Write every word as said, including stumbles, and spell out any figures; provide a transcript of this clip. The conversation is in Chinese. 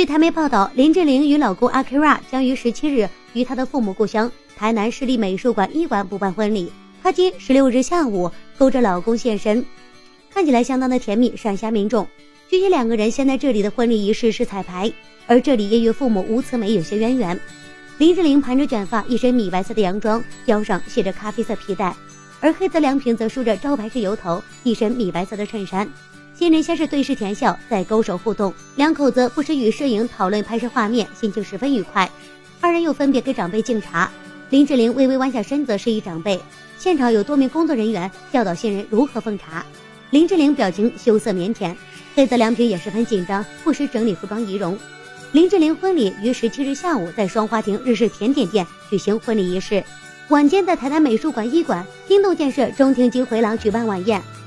台媒报道，林志玲与老公阿 Kira 将于十七日于她的父母故乡台南市立美术馆一馆补办婚礼。她今十六日下午勾着老公现身，看起来相当的甜蜜，闪瞎民众。据悉，两个人现在这里的婚礼仪式是彩排，而这里也与父母吴慈美有些渊源。林志玲盘着卷发，一身米白色的洋装，腰上系着咖啡色皮带，而黑泽良平则梳着招牌式油头，一身米白色的衬衫。新人先是对视甜笑，再勾手互动，两口子不时与摄影讨论拍摄画面，心情十分愉快。二人又分别给长辈敬茶，林志玲微微弯下身子示意长辈，现场有多名工作人员教导新人如何奉茶。林志玲表情羞涩腼腆，黑泽良平也十分紧张，不时整理服装仪容。林志玲婚礼于十七日下午在双花亭日式甜点店举行婚礼仪式，晚间在台南美术馆一馆、心动建设中庭及回廊举办晚宴。